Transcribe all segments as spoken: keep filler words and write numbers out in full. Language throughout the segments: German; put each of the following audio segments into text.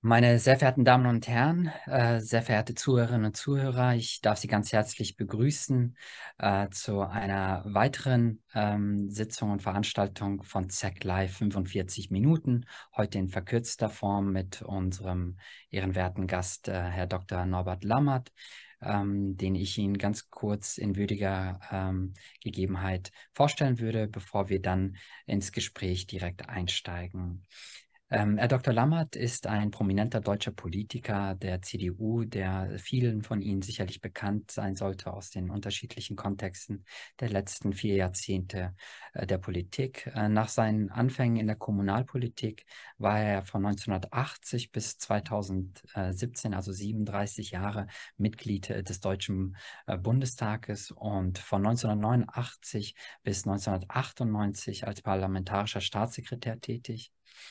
Meine sehr verehrten Damen und Herren, äh, sehr verehrte Zuhörerinnen und Zuhörer, ich darf Sie ganz herzlich begrüßen äh, zu einer weiteren ähm, Sitzung und Veranstaltung von Z E C Live fünfundvierzig Minuten, heute in verkürzter Form mit unserem ehrenwerten Gast, äh, Herr Doktor Norbert Lammert, ähm, den ich Ihnen ganz kurz in würdiger ähm, Gegebenheit vorstellen würde, bevor wir dann ins Gespräch direkt einsteigen. Ähm, Herr Doktor Lammert ist ein prominenter deutscher Politiker der C D U, der vielen von Ihnen sicherlich bekannt sein sollte aus den unterschiedlichen Kontexten der letzten vier Jahrzehnte äh, der Politik. Äh, nach seinen Anfängen in der Kommunalpolitik war er von neunzehnhundertachtzig bis zweitausendsiebzehn, also siebenunddreißig Jahre, Mitglied äh, des Deutschen äh, Bundestages und von neunzehnhundertneunundachtzig bis neunzehnhundertachtundneunzig als parlamentarischer Staatssekretär tätig.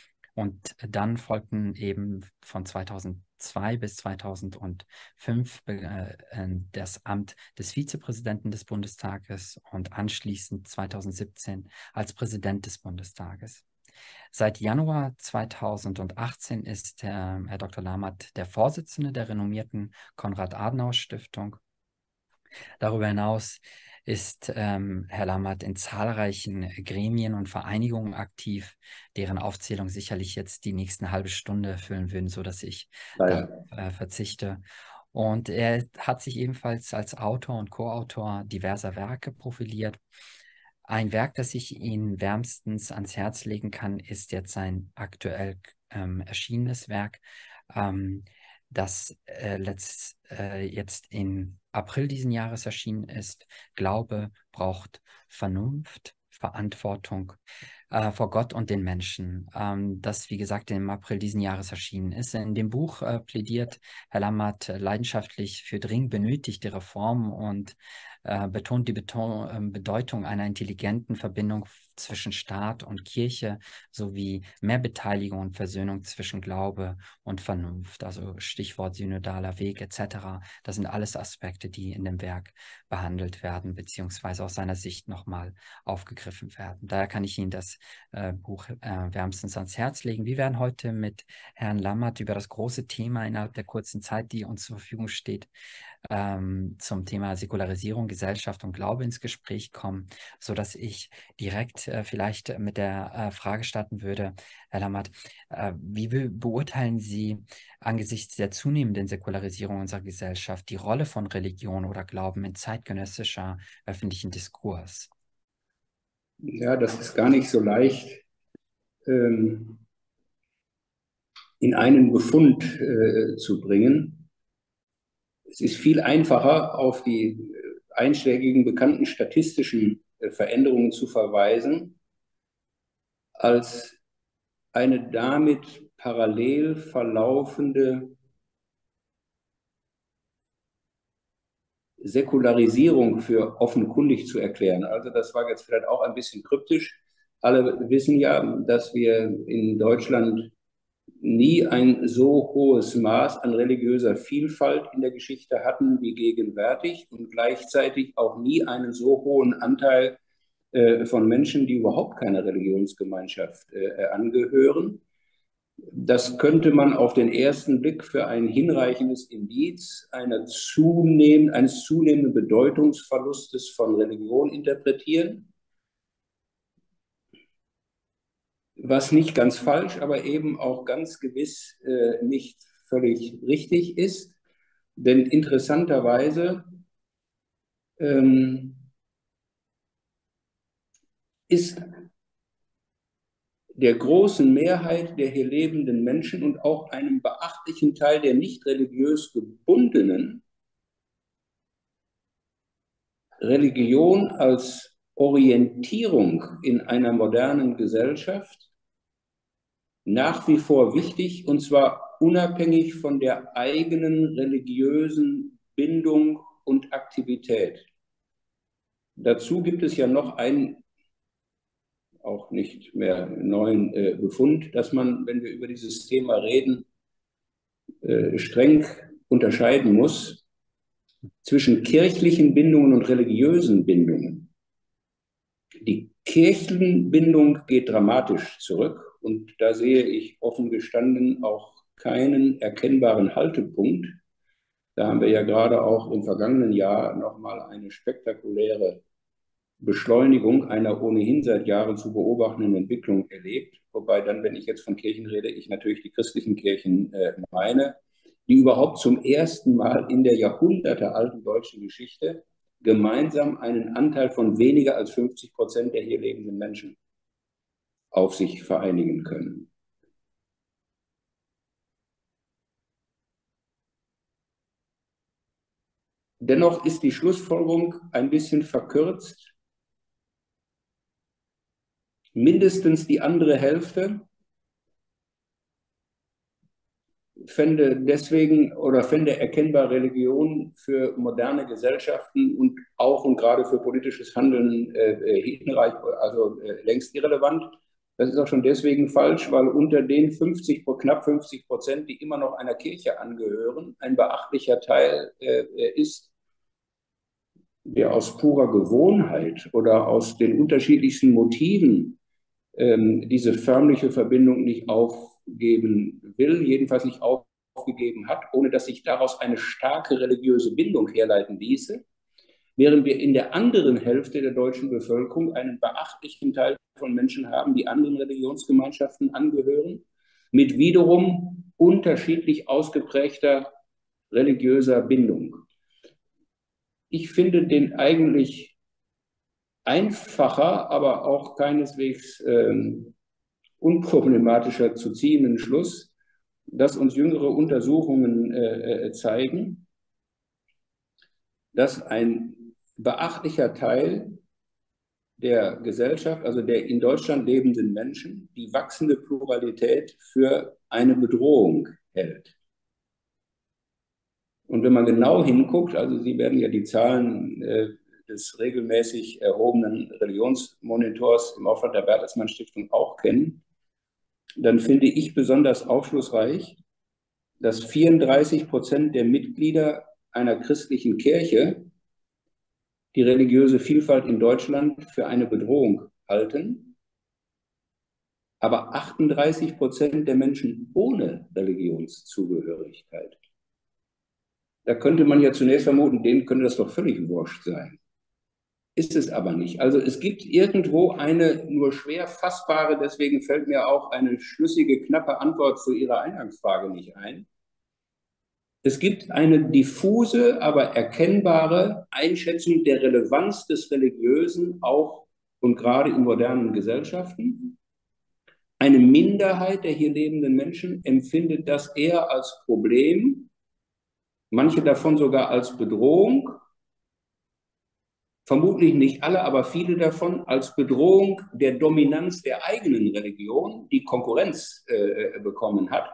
Und dann folgten eben von zweitausendzwei bis zweitausendfünf äh, äh, das Amt des Vizepräsidenten des Bundestages und anschließend zweitausendsiebzehn als Präsident des Bundestages. Seit Januar zweitausendachtzehn ist Herr, Herr Doktor Lammert der Vorsitzende der renommierten Konrad-Adenauer-Stiftung. Darüber hinaus ist ähm, Herr Lammert in zahlreichen Gremien und Vereinigungen aktiv, deren Aufzählung sicherlich jetzt die nächsten halbe Stunde füllen würden, sodass ich darauf Naja, äh, verzichte. Und er hat sich ebenfalls als Autor und Co-Autor diverser Werke profiliert. Ein Werk, das ich Ihnen wärmstens ans Herz legen kann, ist jetzt sein aktuell ähm, erschienenes Werk, ähm, das äh, letzt, äh, jetzt im April diesen Jahres erschienen ist. Glaube braucht Vernunft, Verantwortung äh, vor Gott und den Menschen, ähm, das, wie gesagt, im April diesen Jahres erschienen ist. In dem Buch äh, plädiert Herr Lammert äh, leidenschaftlich für dringend benötigte Reformen und äh, betont die Beton äh, Bedeutung einer intelligenten Verbindung zwischen Staat und Kirche sowie mehr Beteiligung und Versöhnung zwischen Glaube und Vernunft, also Stichwort synodaler Weg et cetera. Das sind alles Aspekte, die in dem Werk behandelt werden, beziehungsweise aus seiner Sicht nochmal aufgegriffen werden. Daher kann ich Ihnen das äh, Buch äh, wärmstens ans Herz legen. Wir werden heute mit Herrn Lammert über das große Thema innerhalb der kurzen Zeit, die uns zur Verfügung steht, ähm, zum Thema Säkularisierung, Gesellschaft und Glaube ins Gespräch kommen, sodass ich direkt äh, vielleicht mit der äh, Frage starten würde, Herr Lammert, äh, wie be beurteilen Sie angesichts der zunehmenden Säkularisierung unserer Gesellschaft die Rolle von Religion oder Glauben in zeitgenössischer öffentlichen Diskurs? ja, das ist gar nicht so leicht, ähm, in einen Befund äh, zu bringen. Es ist viel einfacher, auf die äh, einschlägigen bekannten statistischen äh, Veränderungen zu verweisen, als eine damit parallel verlaufende Säkularisierung für offenkundig zu erklären. Also das war jetzt vielleicht auch ein bisschen kryptisch. Alle wissen ja, dass wir in Deutschland nie ein so hohes Maß an religiöser Vielfalt in der Geschichte hatten wie gegenwärtig und gleichzeitig auch nie einen so hohen Anteil äh, von Menschen, die überhaupt keiner Religionsgemeinschaft äh, angehören. Das könnte man auf den ersten Blick für ein hinreichendes Indiz einer zunehmend, eines zunehmenden Bedeutungsverlustes von Religion interpretieren, was nicht ganz falsch, aber eben auch ganz gewiss äh, nicht völlig richtig ist. Denn interessanterweise ähm, ist der großen Mehrheit der hier lebenden Menschen und auch einem beachtlichen Teil der nicht religiös gebundenen Religion als Orientierung in einer modernen Gesellschaft nach wie vor wichtig, und zwar unabhängig von der eigenen religiösen Bindung und Aktivität. Dazu gibt es ja noch einen auch nicht mehr neuen äh, Befund, dass man, wenn wir über dieses Thema reden, äh, streng unterscheiden muss zwischen kirchlichen Bindungen und religiösen Bindungen. Die Kirchenbindung geht dramatisch zurück und da sehe ich offen gestanden auch keinen erkennbaren Haltepunkt. Da haben wir ja gerade auch im vergangenen Jahr nochmal eine spektakuläre Beschleunigung einer ohnehin seit Jahren zu beobachtenden Entwicklung erlebt. Wobei dann, wenn ich jetzt von Kirchen rede, ich natürlich die christlichen Kirchen äh, meine, die überhaupt zum ersten Mal in der jahrhundertealten deutschen Geschichte gemeinsam einen Anteil von weniger als fünfzig Prozent der hier lebenden Menschen auf sich vereinigen können. Dennoch ist die Schlussfolgerung ein bisschen verkürzt. Mindestens die andere Hälfte fände deswegen oder fände erkennbar Religion für moderne Gesellschaften und auch und gerade für politisches Handeln äh, hinreich, also äh, längst irrelevant. Das ist auch schon deswegen falsch, weil unter den fünfzig, knapp fünfzig Prozent, die immer noch einer Kirche angehören, ein beachtlicher Teil äh, ist, der aus purer Gewohnheit oder aus den unterschiedlichsten Motiven ähm, diese förmliche Verbindung nicht aufgeben will, jedenfalls nicht aufgegeben hat, ohne dass sich daraus eine starke religiöse Bindung herleiten ließe, während wir in der anderen Hälfte der deutschen Bevölkerung einen beachtlichen Teil von Menschen haben, die anderen Religionsgemeinschaften angehören, mit wiederum unterschiedlich ausgeprägter religiöser Bindung. Ich finde den eigentlich einfacher, aber auch keineswegs ähm, unproblematischer zu ziehenden Schluss, dass uns jüngere Untersuchungen äh, zeigen, dass ein beachtlicher Teil der Gesellschaft, also der in Deutschland lebenden Menschen, die wachsende Pluralität für eine Bedrohung hält. Und wenn man genau hinguckt, also Sie werden ja die Zahlen äh, des regelmäßig erhobenen Religionsmonitors im Auftrag der Bertelsmann Stiftung auch kennen, dann finde ich besonders aufschlussreich, dass vierunddreißig Prozent der Mitglieder einer christlichen Kirche die religiöse Vielfalt in Deutschland für eine Bedrohung halten, aber achtunddreißig Prozent der Menschen ohne Religionszugehörigkeit. Da könnte man ja zunächst vermuten, denen könnte das doch völlig wurscht sein. Ist es aber nicht. Also es gibt irgendwo eine nur schwer fassbare, deswegen fällt mir auch eine schlüssige, knappe Antwort zu Ihrer Eingangsfrage nicht ein. Es gibt eine diffuse, aber erkennbare Einschätzung der Relevanz des Religiösen auch und gerade in modernen Gesellschaften. Eine Minderheit der hier lebenden Menschen empfindet das eher als Problem, manche davon sogar als Bedrohung, vermutlich nicht alle, aber viele davon als Bedrohung der Dominanz der eigenen Religion, die Konkurrenz äh, bekommen hat,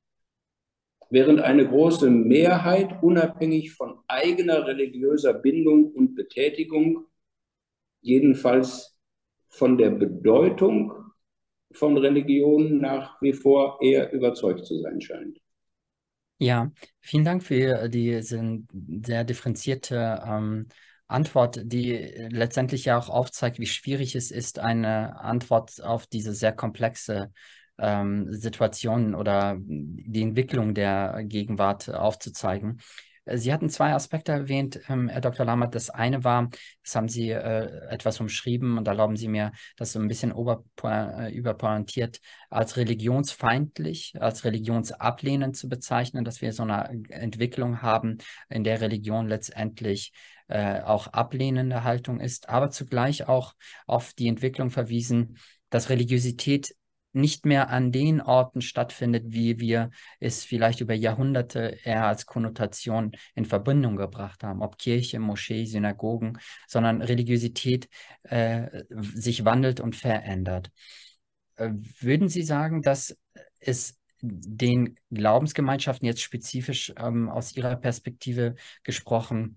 während eine große Mehrheit unabhängig von eigener religiöser Bindung und Betätigung, jedenfalls von der Bedeutung von Religion nach wie vor eher überzeugt zu sein scheint. Ja, vielen Dank für diese sehr differenzierte ähm, Antwort, die letztendlich ja auch aufzeigt, wie schwierig es ist, eine Antwort auf diese sehr komplexe ähm, Situation oder die Entwicklung der Gegenwart aufzuzeigen. Sie hatten zwei Aspekte erwähnt, ähm, Herr Doktor Lammert. Das eine war, das haben Sie äh, etwas umschrieben und erlauben Sie mir, das so ein bisschen äh, überpointiert als religionsfeindlich, als religionsablehnend zu bezeichnen, dass wir so eine Entwicklung haben, in der Religion letztendlich äh, auch ablehnende Haltung ist, aber zugleich auch auf die Entwicklung verwiesen, dass Religiosität nicht mehr an den Orten stattfindet, wie wir es vielleicht über Jahrhunderte eher als Konnotation in Verbindung gebracht haben, ob Kirche, Moschee, Synagogen, sondern Religiosität äh, sich wandelt und verändert. Äh, würden Sie sagen, dass es den Glaubensgemeinschaften jetzt spezifisch ähm, aus Ihrer Perspektive gesprochen,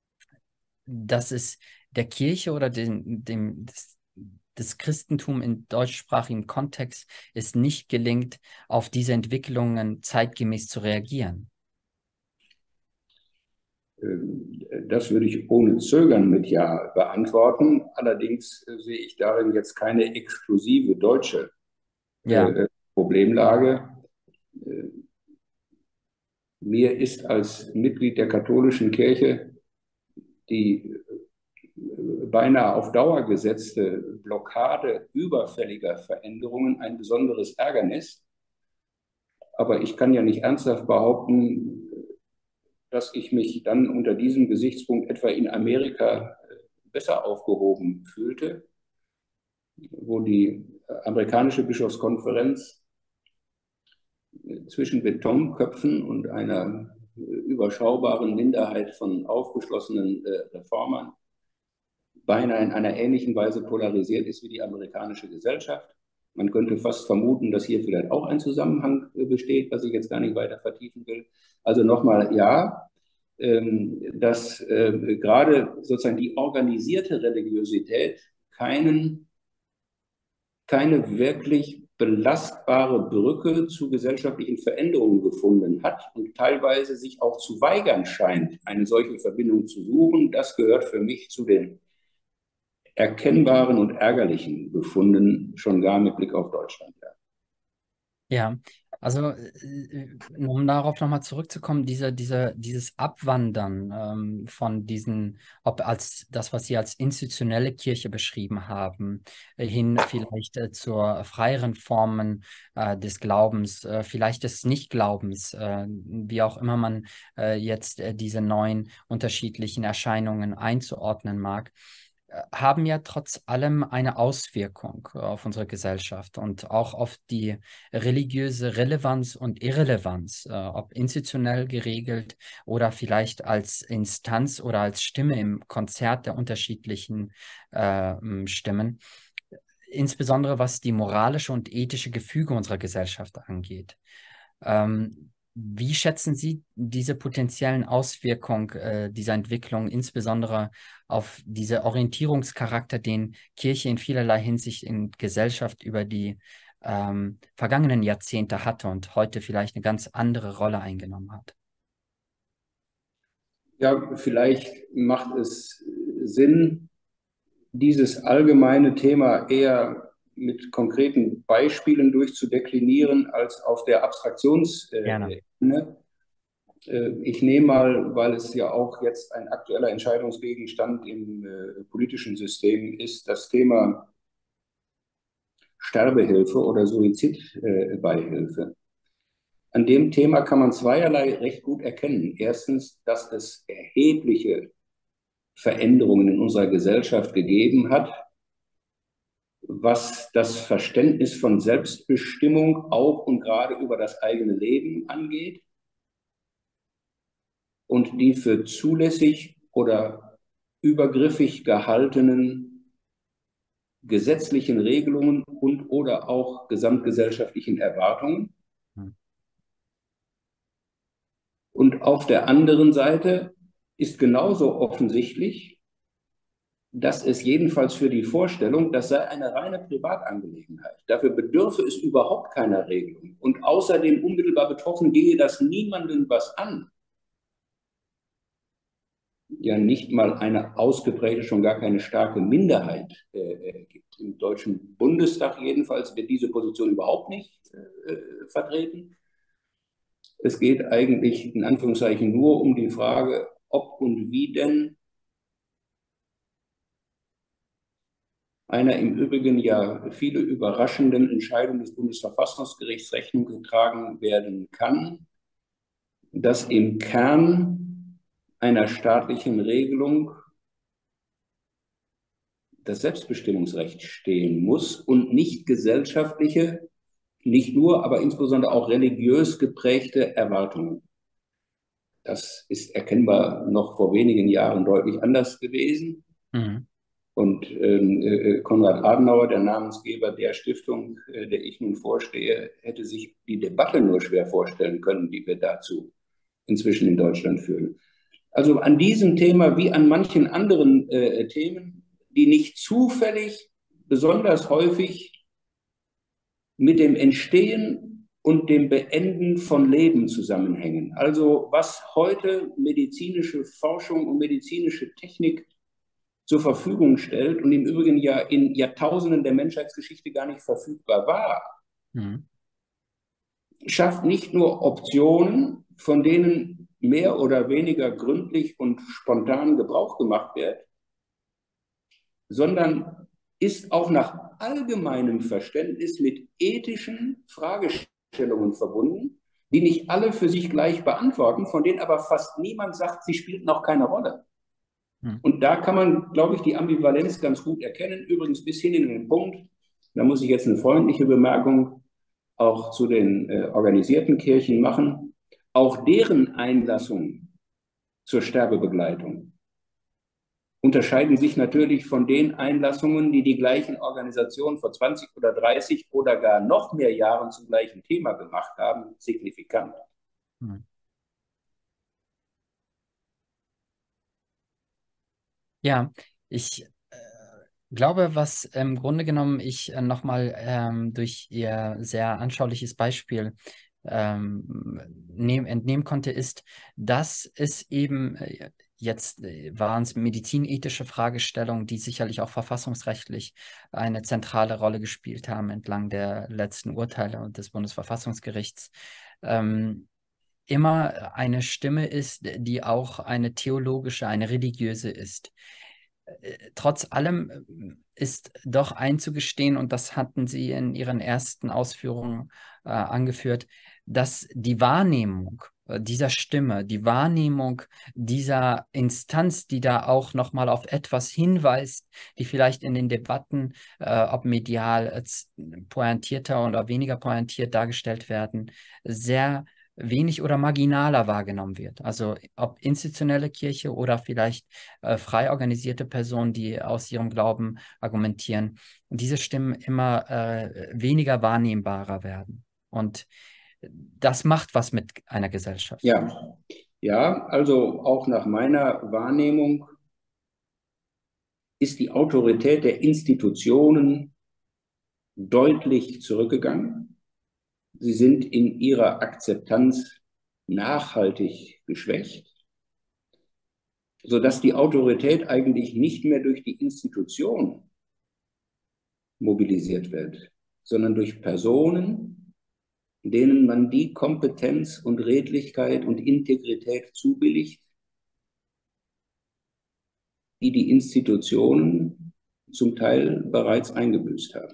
dass es der Kirche oder den, dem, des, das Christentum im deutschsprachigen Kontext es nicht gelingt, auf diese Entwicklungen zeitgemäß zu reagieren? Das würde ich ohne Zögern mit Ja beantworten. Allerdings sehe ich darin jetzt keine exklusive deutsche Ja. äh, Problemlage. Mir ist als Mitglied der katholischen Kirche die beinahe auf Dauer gesetzte Blockade überfälliger Veränderungen ein besonderes Ärgernis. Aber ich kann ja nicht ernsthaft behaupten, dass ich mich dann unter diesem Gesichtspunkt etwa in Amerika besser aufgehoben fühlte, wo die amerikanische Bischofskonferenz zwischen Betonköpfen und einer überschaubaren Minderheit von aufgeschlossenen Reformern beinahe in einer ähnlichen Weise polarisiert ist wie die amerikanische Gesellschaft. Man könnte fast vermuten, dass hier vielleicht auch ein Zusammenhang besteht, was ich jetzt gar nicht weiter vertiefen will. Also nochmal, ja, dass gerade sozusagen die organisierte Religiosität keinen, keine wirklich belastbare Brücke zu gesellschaftlichen Veränderungen gefunden hat und teilweise sich auch zu weigern scheint, eine solche Verbindung zu suchen. Das gehört für mich zu den erkennbaren und ärgerlichen Befunden, schon gar mit Blick auf Deutschland. Ja, Ja, also äh, um darauf nochmal zurückzukommen, diese, diese, dieses Abwandern ähm, von diesen, ob als das, was Sie als institutionelle Kirche beschrieben haben, äh, hin vielleicht äh, zur freieren Formen äh, des Glaubens, äh, vielleicht des Nichtglaubens, äh, wie auch immer man äh, jetzt äh, diese neuen unterschiedlichen Erscheinungen einzuordnen mag, haben ja trotz allem eine Auswirkung auf unsere Gesellschaft und auch auf die religiöse Relevanz und Irrelevanz, äh, ob institutionell geregelt oder vielleicht als Instanz oder als Stimme im Konzert der unterschiedlichen äh, Stimmen, insbesondere was die moralische und ethische Gefüge unserer Gesellschaft angeht. Ähm, Wie schätzen Sie diese potenziellen Auswirkungen äh, dieser Entwicklung, insbesondere auf diese Orientierungscharakter, den Kirche in vielerlei Hinsicht in Gesellschaft über die ähm, vergangenen Jahrzehnte hatte und heute vielleicht eine ganz andere Rolle eingenommen hat? ja, vielleicht macht es Sinn, dieses allgemeine Thema eher mit konkreten Beispielen durchzudeklinieren als auf der Gerne. Abstraktionsebene. Ich nehme mal, weil es ja auch jetzt ein aktueller Entscheidungsgegenstand im politischen System ist, das Thema Sterbehilfe oder Suizidbeihilfe. An dem Thema kann man zweierlei recht gut erkennen. Erstens, dass es erhebliche Veränderungen in unserer Gesellschaft gegeben hat, was das Verständnis von Selbstbestimmung auch und gerade über das eigene Leben angeht und die für zulässig oder übergriffig gehaltenen gesetzlichen Regelungen und oder auch gesamtgesellschaftlichen Erwartungen. Hm. Und auf der anderen Seite ist genauso offensichtlich, dass es jedenfalls für die Vorstellung, das sei eine reine Privatangelegenheit. Dafür bedürfe es überhaupt keiner Regelung. Und außerdem unmittelbar betroffen gehe das niemandem was an. Ja, nicht mal eine ausgeprägte, schon gar keine starke Minderheit äh, gibt. Im Deutschen Bundestag jedenfalls wird diese Position überhaupt nicht äh, vertreten. Es geht eigentlich in Anführungszeichen nur um die Frage, ob und wie denn einer im Übrigen ja viele überraschenden Entscheidung des Bundesverfassungsgerichts Rechnung getragen werden kann, dass im Kern einer staatlichen Regelung das Selbstbestimmungsrecht stehen muss und nicht gesellschaftliche, nicht nur, aber insbesondere auch religiös geprägte Erwartungen. Das ist erkennbar noch vor wenigen Jahren deutlich anders gewesen. Mhm. Und äh, Konrad Adenauer, der Namensgeber der Stiftung, äh, der ich nun vorstehe, hätte sich die Debatte nur schwer vorstellen können, die wir dazu inzwischen in Deutschland führen. Also an diesem Thema wie an manchen anderen äh, Themen, die nicht zufällig besonders häufig mit dem Entstehen und dem Beenden von Leben zusammenhängen. Also was heute medizinische Forschung und medizinische Technik zur Verfügung stellt und im Übrigen ja in Jahrtausenden der Menschheitsgeschichte gar nicht verfügbar war, Mhm. schafft nicht nur Optionen von denen mehr oder weniger gründlich und spontan Gebrauch gemacht wird, sondern ist auch nach allgemeinem Verständnis mit ethischen Fragestellungen verbunden, die nicht alle für sich gleich beantworten, von denen aber fast niemand sagt, sie spielt noch keine Rolle. Hm. Und da kann man, glaube ich, die Ambivalenz ganz gut erkennen. Übrigens bis hin in den Punkt, da muss ich jetzt eine freundliche Bemerkung auch zu den äh, organisierten Kirchen machen, auch deren Einlassung zur Sterbebegleitung unterscheiden sich natürlich von den Einlassungen, die die gleichen Organisationen vor zwanzig oder dreißig oder gar noch mehr Jahren zum gleichen Thema gemacht haben, signifikant. Hm. Ja, ich äh, glaube, was im Grunde genommen ich äh, nochmal ähm, durch Ihr sehr anschauliches Beispiel ähm, nehm, entnehmen konnte, ist, dass es eben äh, jetzt äh, waren es medizinethische Fragestellungen, die sicherlich auch verfassungsrechtlich eine zentrale Rolle gespielt haben entlang der letzten Urteile des Bundesverfassungsgerichts. Ähm, immer eine Stimme ist, die auch eine theologische, eine religiöse ist. Trotz allem ist doch einzugestehen, und das hatten Sie in Ihren ersten Ausführungen äh, angeführt, dass die Wahrnehmung äh, dieser Stimme, die Wahrnehmung dieser Instanz, die da auch nochmal auf etwas hinweist, die vielleicht in den Debatten, äh, ob medial äh, pointierter oder weniger pointiert dargestellt werden, sehr wenig oder marginaler wahrgenommen wird. Also ob institutionelle Kirche oder vielleicht äh, frei organisierte Personen, die aus ihrem Glauben argumentieren, diese Stimmen immer äh, weniger wahrnehmbarer werden. Und das macht was mit einer Gesellschaft. Ja, ja, also auch nach meiner Wahrnehmung ist die Autorität der Institutionen deutlich zurückgegangen. Sie sind in ihrer Akzeptanz nachhaltig geschwächt, sodass die Autorität eigentlich nicht mehr durch die Institution mobilisiert wird, sondern durch Personen, denen man die Kompetenz und Redlichkeit und Integrität zubilligt, die die Institutionen zum Teil bereits eingebüßt haben.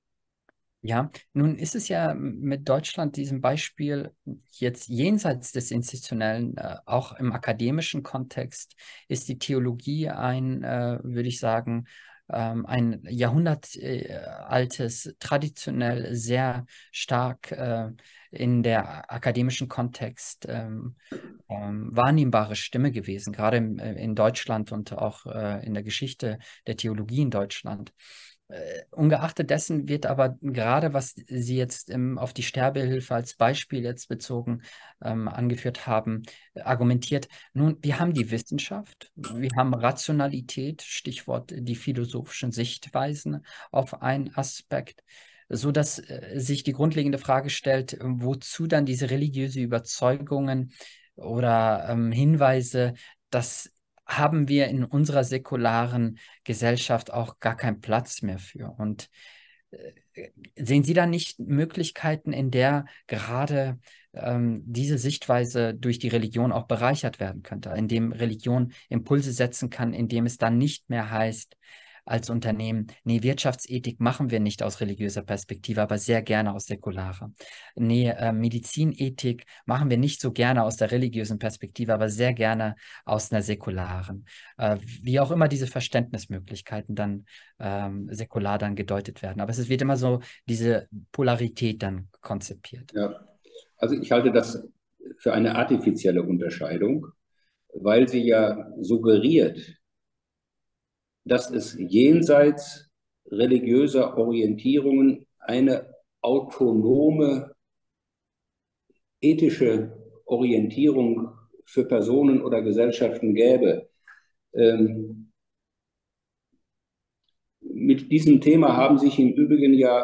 Ja, nun ist es ja mit Deutschland diesem Beispiel jetzt jenseits des Institutionellen, äh, auch im akademischen Kontext, ist die Theologie ein, äh, würde ich sagen, ähm, ein jahrhundertaltes, traditionell sehr stark äh, in der akademischen Kontext ähm, ähm, wahrnehmbare Stimme gewesen, gerade im, äh, in Deutschland und auch äh, in der Geschichte der Theologie in Deutschland. Äh, ungeachtet dessen wird aber gerade, was Sie jetzt ähm, auf die Sterbehilfe als Beispiel jetzt bezogen ähm, angeführt haben, argumentiert, nun, wir haben die Wissenschaft, wir haben Rationalität, Stichwort die philosophischen Sichtweisen auf einen Aspekt, so dass äh, sich die grundlegende Frage stellt, wozu dann diese religiöse Überzeugungen oder ähm, Hinweise, dass haben wir in unserer säkularen Gesellschaft auch gar keinen Platz mehr für. Und äh, sehen Sie da nicht Möglichkeiten, in der gerade ähm, diese Sichtweise durch die Religion auch bereichert werden könnte, indem Religion Impulse setzen kann, indem es dann nicht mehr heißt, als Unternehmen, nee, Wirtschaftsethik machen wir nicht aus religiöser Perspektive, aber sehr gerne aus säkularer. Nee, äh, Medizinethik machen wir nicht so gerne aus der religiösen Perspektive, aber sehr gerne aus einer säkularen. Äh, wie auch immer diese Verständnismöglichkeiten dann ähm, säkular dann gedeutet werden. Aber es wird immer so diese Polarität dann konzipiert. Ja, also ich halte das für eine artifizielle Unterscheidung, weil sie ja suggeriert, dass es jenseits religiöser Orientierungen eine autonome ethische Orientierung für Personen oder Gesellschaften gäbe. Ähm, mit diesem Thema haben sich im Übrigen ja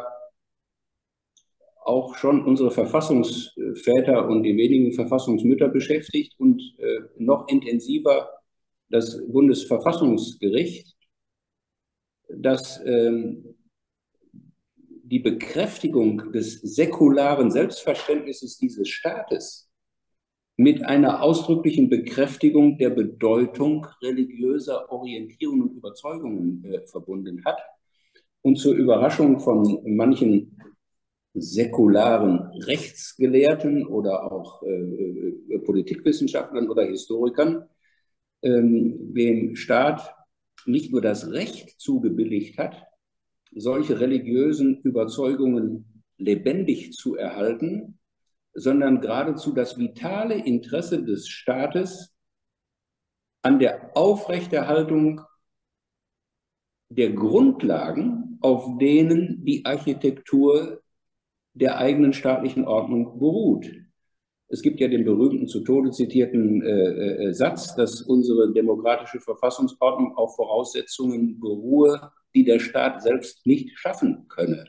auch schon unsere Verfassungsväter und die wenigen Verfassungsmütter beschäftigt und äh, noch intensiver das Bundesverfassungsgericht, das ähm, die Bekräftigung des säkularen Selbstverständnisses dieses Staates mit einer ausdrücklichen Bekräftigung der Bedeutung religiöser Orientierungen und Überzeugungen äh, verbunden hat. Und zur Überraschung von manchen säkularen Rechtsgelehrten oder auch äh, äh, Politikwissenschaftlern oder Historikern ähm, dem Staat nicht nur das Recht zugebilligt hat, solche religiösen Überzeugungen lebendig zu erhalten, sondern geradezu das vitale Interesse des Staates an der Aufrechterhaltung der Grundlagen, auf denen die Architektur der eigenen staatlichen Ordnung beruht. Es gibt ja den berühmten, zu Tode zitierten äh, äh, Satz, dass unsere demokratische Verfassungsordnung auf Voraussetzungen beruhe, die der Staat selbst nicht schaffen könne.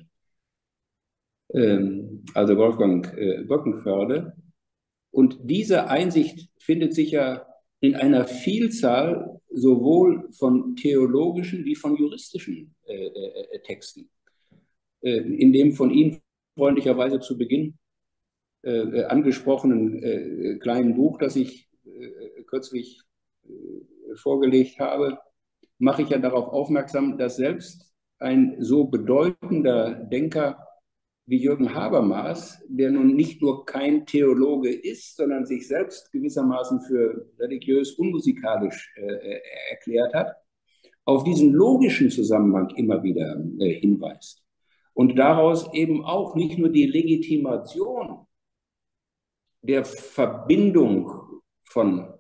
Ähm, also Wolfgang äh, Böckenförde. Und diese Einsicht findet sich ja in einer Vielzahl sowohl von theologischen wie von juristischen äh, äh, Texten. Äh, in dem von Ihnen freundlicherweise zu Beginn äh, angesprochenen äh, kleinen Buch, das ich äh, kürzlich äh, vorgelegt habe, mache ich ja darauf aufmerksam, dass selbst ein so bedeutender Denker wie Jürgen Habermas, der nun nicht nur kein Theologe ist, sondern sich selbst gewissermaßen für religiös unmusikalisch äh, erklärt hat, auf diesen logischen Zusammenhang immer wieder äh, hinweist. Und daraus eben auch nicht nur die Legitimation der Verbindung von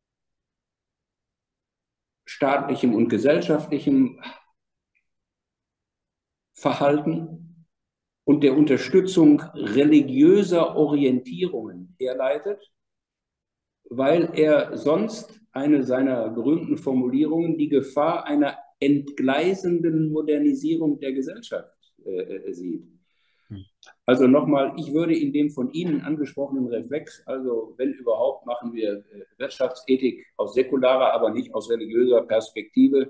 staatlichem und gesellschaftlichem Verhalten und der Unterstützung religiöser Orientierungen herleitet, weil er sonst eine seiner berühmten Formulierungen die Gefahr einer entgleisenden Modernisierung der Gesellschaft äh, sieht. Also nochmal, ich würde in dem von Ihnen angesprochenen Reflex, also wenn überhaupt, machen wir Wirtschaftsethik aus säkularer, aber nicht aus religiöser Perspektive,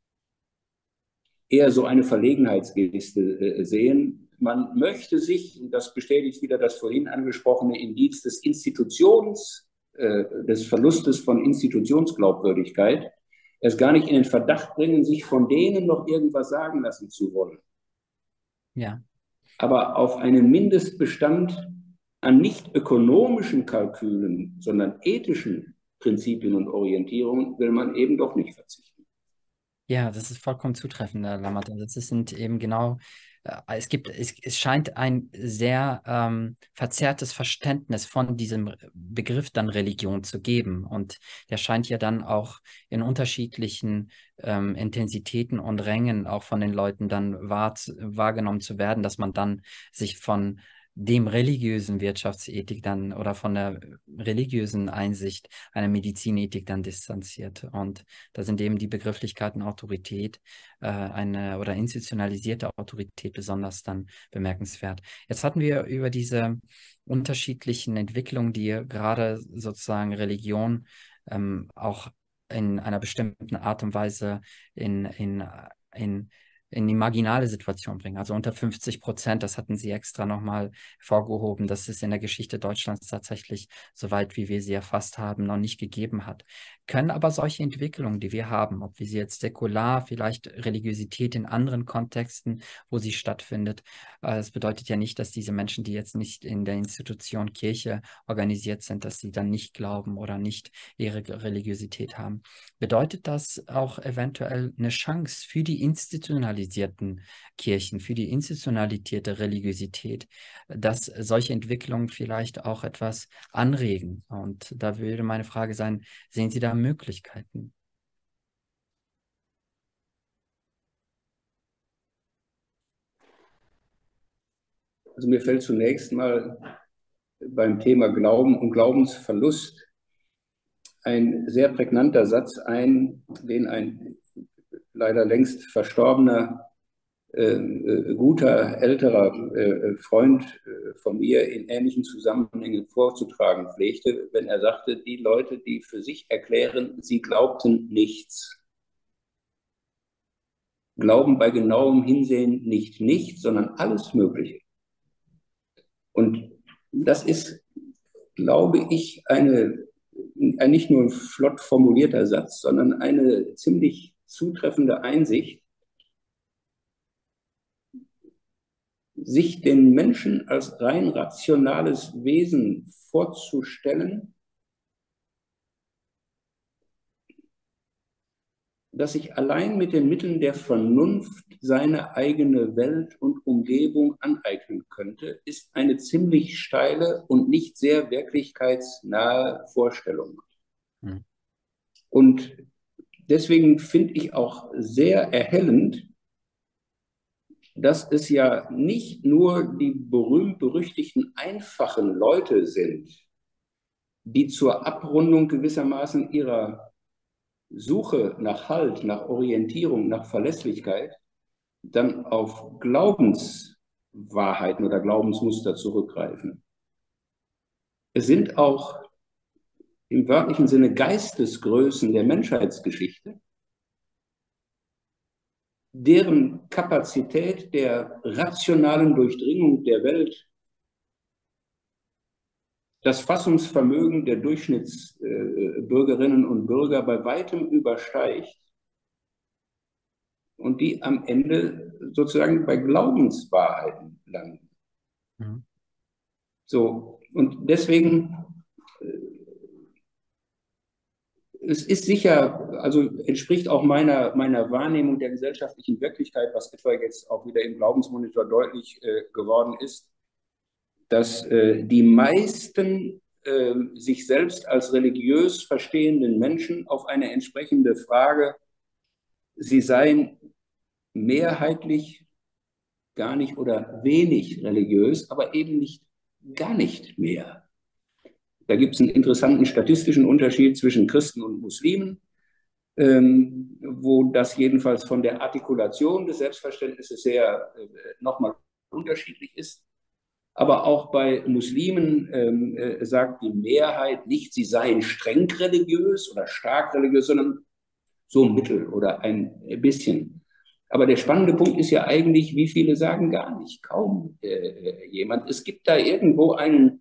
eher so eine Verlegenheitsgeste äh, sehen. Man möchte sich, und das bestätigt wieder das vorhin angesprochene Indiz des Institutions, äh, des Verlustes von Institutionsglaubwürdigkeit, erst gar nicht in den Verdacht bringen, sich von denen noch irgendwas sagen lassen zu wollen. Ja. Aber auf einen Mindestbestand an nicht ökonomischen Kalkülen, sondern ethischen Prinzipien und Orientierungen will man eben doch nicht verzichten. Ja, das ist vollkommen zutreffend, Herr Lammert. Das sind eben genau, äh, es gibt, es, es scheint ein sehr ähm, verzerrtes Verständnis von diesem Begriff dann Religion zu geben. Und der scheint ja dann auch in unterschiedlichen ähm, Intensitäten und Rängen auch von den Leuten dann wahr, wahrgenommen zu werden, dass man dann sich von dem religiösen Wirtschaftsethik dann oder von der religiösen Einsicht einer Medizinethik dann distanziert. Und da sind eben die Begrifflichkeiten Autorität äh, eine oder institutionalisierte Autorität besonders dann bemerkenswert. Jetzt hatten wir über diese unterschiedlichen Entwicklungen, die gerade sozusagen Religion ähm, auch in einer bestimmten Art und Weise in, in, in in die marginale Situation bringen. Also unter fünfzig Prozent, das hatten Sie extra nochmal vorgehoben, dass es in der Geschichte Deutschlands tatsächlich, soweit wie wir sie erfasst haben, noch nicht gegeben hat. Können aber solche Entwicklungen, die wir haben, ob wir sie jetzt säkular, vielleicht Religiosität in anderen Kontexten, wo sie stattfindet, äh, das bedeutet ja nicht, dass diese Menschen, die jetzt nicht in der Institution Kirche organisiert sind, dass sie dann nicht glauben oder nicht ihre Religiosität haben. Bedeutet das auch eventuell eine Chance für die institutionalisierten Kirchen, für die institutionalisierte Religiosität, dass solche Entwicklungen vielleicht auch etwas anregen? Und da würde meine Frage sein, sehen Sie da Möglichkeiten? Also mir fällt zunächst mal beim Thema Glauben und Glaubensverlust ein sehr prägnanter Satz ein, den ein leider längst verstorbener, äh, guter, älterer äh, Freund äh, von mir in ähnlichen Zusammenhängen vorzutragen pflegte, wenn er sagte, die Leute, die für sich erklären, sie glaubten nichts, glauben bei genauem Hinsehen nicht nichts, sondern alles Mögliche. Und das ist glaube ich, eine, ein nicht nur ein flott formulierter Satz, sondern eine ziemlich zutreffende Einsicht, sich den Menschen als rein rationales Wesen vorzustellen, das sich allein mit den Mitteln der Vernunft seine eigene Welt und Umgebung aneignen könnte, ist eine ziemlich steile und nicht sehr wirklichkeitsnahe Vorstellung. Hm. Und deswegen finde ich auch sehr erhellend, dass es ja nicht nur die berühmt-berüchtigten einfachen Leute sind, die zur Abrundung gewissermaßen ihrer Suche nach Halt, nach Orientierung, nach Verlässlichkeit dann auf Glaubenswahrheiten oder Glaubensmuster zurückgreifen. Es sind auch im wörtlichen Sinne Geistesgrößen der Menschheitsgeschichte, deren Kapazität der rationalen Durchdringung der Welt das Fassungsvermögen der Durchschnittsbürgerinnen und Bürger bei weitem übersteigt und die am Ende sozusagen bei Glaubenswahrheiten landen. Mhm. So, und deswegen, es ist sicher, also entspricht auch meiner, meiner Wahrnehmung der gesellschaftlichen Wirklichkeit, was etwa jetzt auch wieder im Glaubensmonitor deutlich äh, geworden ist, dass äh, die meisten äh, sich selbst als religiös verstehenden Menschen auf eine entsprechende Frage, sie seien mehrheitlich gar nicht oder wenig religiös, aber eben nicht gar nicht mehr. Da gibt es einen interessanten statistischen Unterschied zwischen Christen und Muslimen, ähm, wo das jedenfalls von der Artikulation des Selbstverständnisses her äh, nochmal unterschiedlich ist. Aber auch bei Muslimen ähm, äh, sagt die Mehrheit nicht, sie seien streng religiös oder stark religiös, sondern so mittel oder ein bisschen. Aber der spannende Punkt ist ja eigentlich, wie viele sagen gar nicht, kaum äh, jemand. Es gibt da irgendwo einen,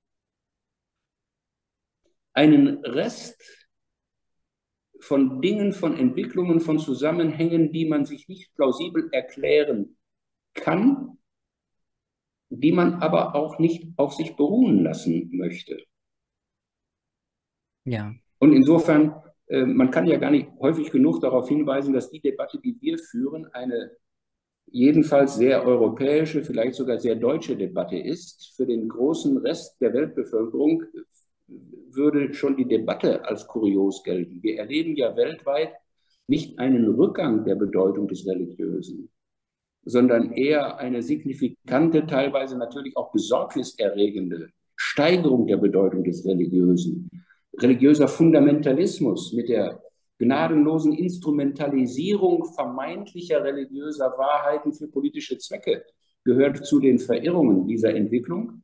einen Rest von Dingen, von Entwicklungen, von Zusammenhängen, die man sich nicht plausibel erklären kann, die man aber auch nicht auf sich beruhen lassen möchte. Ja. Und insofern, äh, man kann ja gar nicht häufig genug darauf hinweisen, dass die Debatte, die wir führen, eine jedenfalls sehr europäische, vielleicht sogar sehr deutsche Debatte ist. Für den großen Rest der Weltbevölkerung würde schon die Debatte als kurios gelten. Wir erleben ja weltweit nicht einen Rückgang der Bedeutung des Religiösen, sondern eher eine signifikante, teilweise natürlich auch besorgniserregende Steigerung der Bedeutung des Religiösen. Religiöser Fundamentalismus mit der gnadenlosen Instrumentalisierung vermeintlicher religiöser Wahrheiten für politische Zwecke gehört zu den Verirrungen dieser Entwicklung,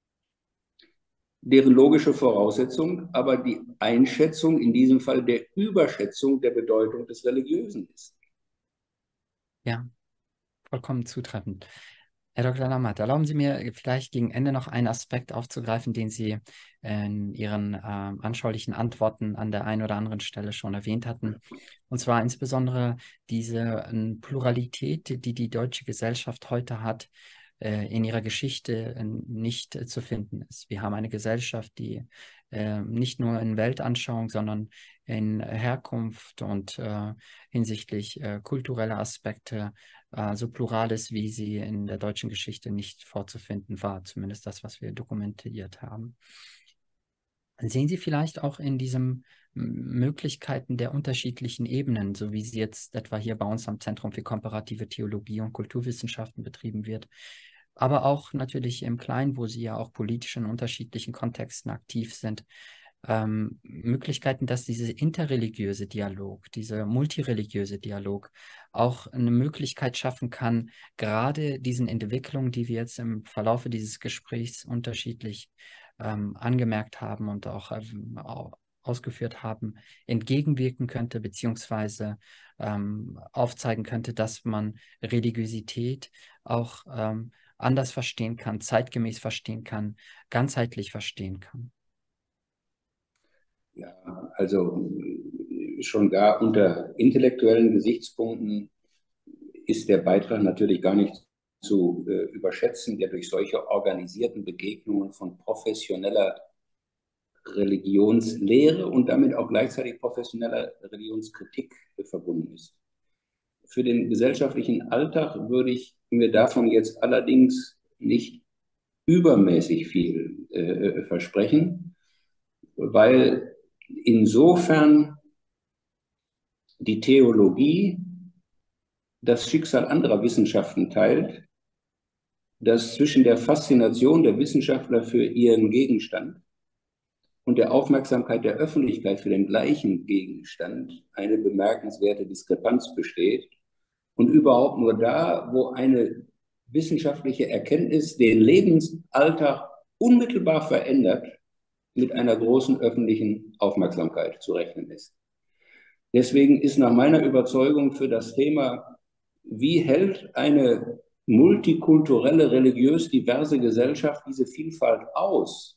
deren logische Voraussetzung aber die Einschätzung, in diesem Fall der Überschätzung der Bedeutung des Religiösen ist. Ja, vollkommen zutreffend. Herr Doktor Lammert, erlauben Sie mir vielleicht gegen Ende noch einen Aspekt aufzugreifen, den Sie in Ihren äh, anschaulichen Antworten an der einen oder anderen Stelle schon erwähnt hatten. Und zwar insbesondere diese äh, Pluralität, die die deutsche Gesellschaft heute hat, äh, in ihrer Geschichte äh, nicht äh, zu finden ist. Wir haben eine Gesellschaft, die äh, nicht nur in Weltanschauung, sondern in Herkunft und äh, hinsichtlich äh, kultureller Aspekte so plural ist, wie sie in der deutschen Geschichte nicht vorzufinden war, zumindest das, was wir dokumentiert haben. Sehen Sie vielleicht auch in diesen Möglichkeiten der unterschiedlichen Ebenen, so wie sie jetzt etwa hier bei uns am Zentrum für komparative Theologie und Kulturwissenschaften betrieben wird, aber auch natürlich im Kleinen, wo Sie ja auch politisch in unterschiedlichen Kontexten aktiv sind, Ähm, Möglichkeiten, dass dieser interreligiöse Dialog, dieser multireligiöse Dialog auch eine Möglichkeit schaffen kann, gerade diesen Entwicklungen, die wir jetzt im Verlaufe dieses Gesprächs unterschiedlich ähm, angemerkt haben und auch ähm, ausgeführt haben, entgegenwirken könnte, beziehungsweise ähm, aufzeigen könnte, dass man Religiosität auch ähm, anders verstehen kann, zeitgemäß verstehen kann, ganzheitlich verstehen kann. Ja, also schon gar unter intellektuellen Gesichtspunkten ist der Beitrag natürlich gar nicht zu äh, überschätzen, der durch solche organisierten Begegnungen von professioneller Religionslehre und damit auch gleichzeitig professioneller Religionskritik äh, verbunden ist. Für den gesellschaftlichen Alltag würde ich mir davon jetzt allerdings nicht übermäßig viel äh, versprechen, weil insofern die Theologie das Schicksal anderer Wissenschaften teilt, dass zwischen der Faszination der Wissenschaftler für ihren Gegenstand und der Aufmerksamkeit der Öffentlichkeit für den gleichen Gegenstand eine bemerkenswerte Diskrepanz besteht und überhaupt nur da, wo eine wissenschaftliche Erkenntnis den Lebensalltag unmittelbar verändert, mit einer großen öffentlichen Aufmerksamkeit zu rechnen ist. Deswegen ist nach meiner Überzeugung für das Thema, wie hält eine multikulturelle, religiös diverse Gesellschaft diese Vielfalt aus,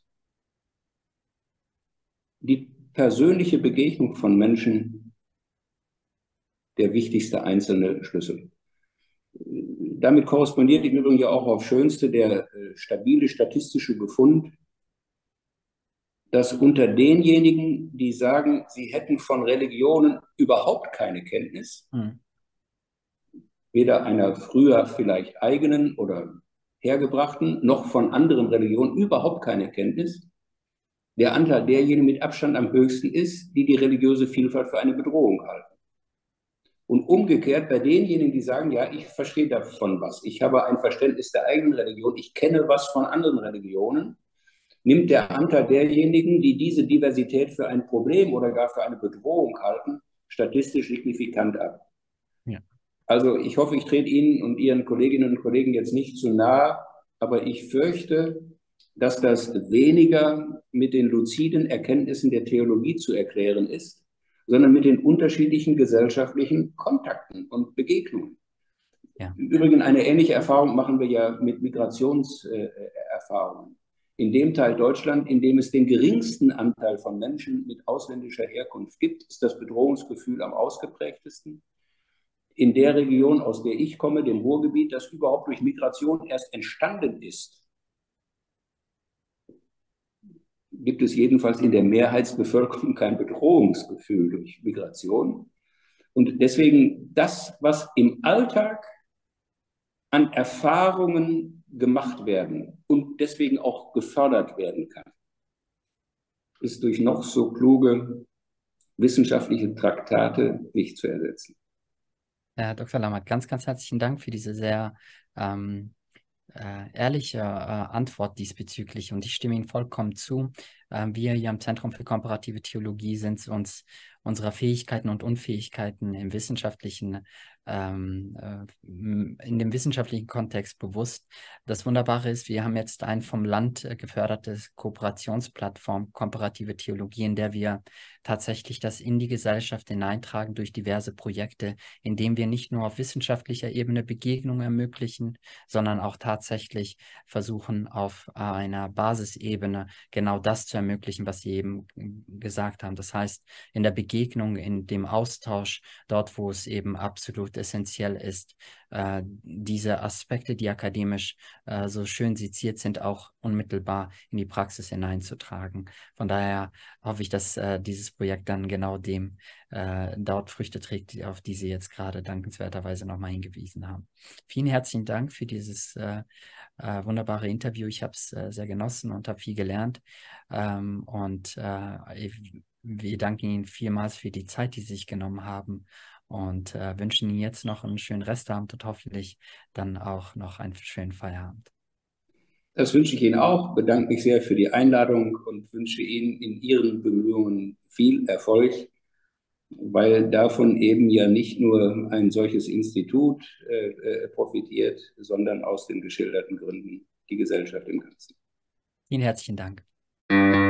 die persönliche Begegnung von Menschen der wichtigste einzelne Schlüssel. Damit korrespondiert im Übrigen ja auch auf Schönste der äh, stabile statistische Befund, dass unter denjenigen, die sagen, sie hätten von Religionen überhaupt keine Kenntnis, hm. weder einer früher vielleicht eigenen oder hergebrachten, noch von anderen Religionen überhaupt keine Kenntnis, der Anteil derjenigen mit Abstand am höchsten ist, die die religiöse Vielfalt für eine Bedrohung halten. Und umgekehrt bei denjenigen, die sagen, ja, ich verstehe davon was, ich habe ein Verständnis der eigenen Religion, ich kenne was von anderen Religionen, nimmt der Anteil derjenigen, die diese Diversität für ein Problem oder gar für eine Bedrohung halten, statistisch signifikant ab. Ja. Also ich hoffe, ich trete Ihnen und Ihren Kolleginnen und Kollegen jetzt nicht zu nahe, aber ich fürchte, dass das weniger mit den luziden Erkenntnissen der Theologie zu erklären ist, sondern mit den unterschiedlichen gesellschaftlichen Kontakten und Begegnungen. Ja. Im Übrigen eine ähnliche Erfahrung machen wir ja mit Migrationserfahrungen. In dem Teil Deutschland, in dem es den geringsten Anteil von Menschen mit ausländischer Herkunft gibt, ist das Bedrohungsgefühl am ausgeprägtesten. In der Region, aus der ich komme, dem Ruhrgebiet, das überhaupt durch Migration erst entstanden ist, gibt es jedenfalls in der Mehrheitsbevölkerung kein Bedrohungsgefühl durch Migration. Und deswegen das, was im Alltag an Erfahrungen gemacht werden und deswegen auch gefördert werden kann, ist durch noch so kluge wissenschaftliche Traktate nicht zu ersetzen. Herr Doktor Lammert, ganz, ganz herzlichen Dank für diese sehr ähm, äh, ehrliche äh, Antwort diesbezüglich. Und ich stimme Ihnen vollkommen zu. Ähm, wir hier am Zentrum für komparative Theologie sind uns unserer Fähigkeiten und Unfähigkeiten im wissenschaftlichen, ähm, äh, in dem wissenschaftlichen Kontext bewusst. Das Wunderbare ist, wir haben jetzt ein vom Land äh, gefördertes Kooperationsplattform komparative Theologie, in der wir tatsächlich das in die Gesellschaft hineintragen durch diverse Projekte, indem wir nicht nur auf wissenschaftlicher Ebene Begegnungen ermöglichen, sondern auch tatsächlich versuchen, auf einer Basisebene genau das zu ermöglichen, was Sie eben gesagt haben. Das heißt, in der Begegnung, in dem Austausch, dort, wo es eben absolut essentiell ist, äh, diese Aspekte, die akademisch äh, so schön seziert sind, auch unmittelbar in die Praxis hineinzutragen. Von daher hoffe ich, dass äh, dieses Projekt dann genau dem äh, dort Früchte trägt, auf die Sie jetzt gerade dankenswerterweise nochmal hingewiesen haben. Vielen herzlichen Dank für dieses äh, äh, wunderbare Interview. Ich habe es äh, sehr genossen und habe viel gelernt. Ähm, und äh, wir danken Ihnen vielmals für die Zeit, die Sie sich genommen haben und äh, wünschen Ihnen jetzt noch einen schönen Restabend und hoffentlich dann auch noch einen schönen Feierabend. Das wünsche ich Ihnen auch, bedanke mich sehr für die Einladung und wünsche Ihnen in Ihren Bemühungen viel Erfolg, weil davon eben ja nicht nur ein solches Institut äh, profitiert, sondern aus den geschilderten Gründen die Gesellschaft im Ganzen. Vielen herzlichen Dank.